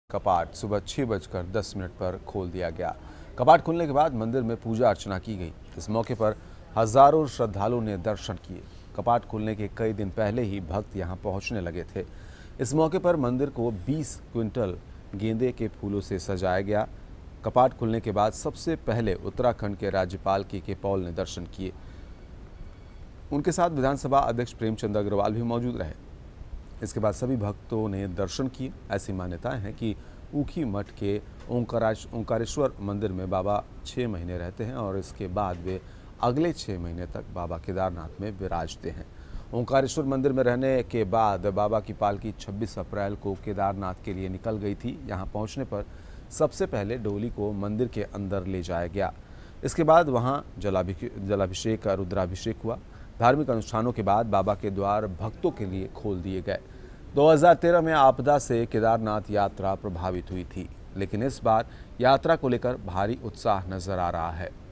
कपाट सुबह 6:10 पर खोल दिया गया। कपाट खुलने के बाद मंदिर में पूजा अर्चना की गई। इस मौके पर हजारों श्रद्धालुओं ने दर्शन किए। कपाट खुलने के कई दिन पहले ही भक्त यहां पहुंचने लगे थे। इस मौके पर मंदिर को 20 क्विंटल गेंदे के फूलों से सजाया गया। कपाट खुलने के बाद सबसे पहले उत्तराखंड के राज्यपाल के पॉल ने दर्शन किए। उनके साथ विधानसभा अध्यक्ष प्रेमचंद अग्रवाल भी मौजूद रहे। इसके बाद सभी भक्तों ने दर्शन किए। ऐसी मान्यताएं हैं कि ऊखी मठ के ओंकारेश्वर मंदिर में बाबा 6 महीने रहते हैं और इसके बाद वे अगले 6 महीने तक बाबा केदारनाथ में विराजते हैं। ओंकारेश्वर मंदिर में रहने के बाद बाबा की पालकी 26 अप्रैल को केदारनाथ के लिए निकल गई थी। यहां पहुंचने पर सबसे पहले डोली को मंदिर के अंदर ले जाया गया। इसके बाद वहां जलाभिषेक और रुद्राभिषेक हुआ। धार्मिक अनुष्ठानों के बाद बाबा के द्वार भक्तों के लिए खोल दिए गए। 2013 में आपदा से केदारनाथ यात्रा प्रभावित हुई थी, लेकिन इस बार यात्रा को लेकर भारी उत्साह नजर आ रहा है।